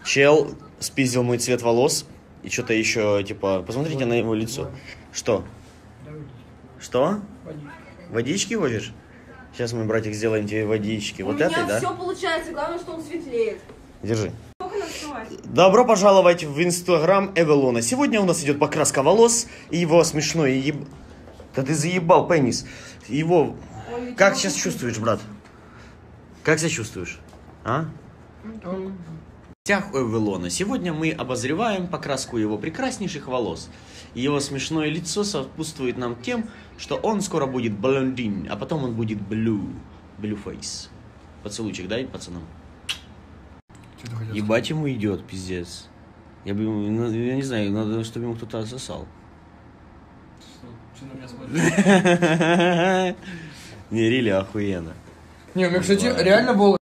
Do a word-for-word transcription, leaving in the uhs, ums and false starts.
Чел спиздил мой цвет волос. И что-то еще, типа, посмотрите на его лицо. Что? Что? Водички возишь? Сейчас мы, братик, сделаем тебе водички. У вот меня этой, да? все получается, главное, что он светлеет. Держи. Добро пожаловать в инстаграм Эвелона. Сегодня у нас идет покраска волос и его смешной еб... Да ты заебал, пенис. Его... Ой, как сейчас чувствуешь, брат? Как себя чувствуешь? А? В гостях у Эвелона. Сегодня мы обозреваем покраску его прекраснейших волос. И его смешное лицо сопутствует нам тем, что он скоро будет блондин, а потом он будет blue. Blue face. Поцелуйчик дай пацанам. Ебать ему идет, пиздец. Я бы ему, я не знаю, надо, чтобы ему кто-то отсосал. Не, рили охуенно. Не, у меня, кстати, реально было.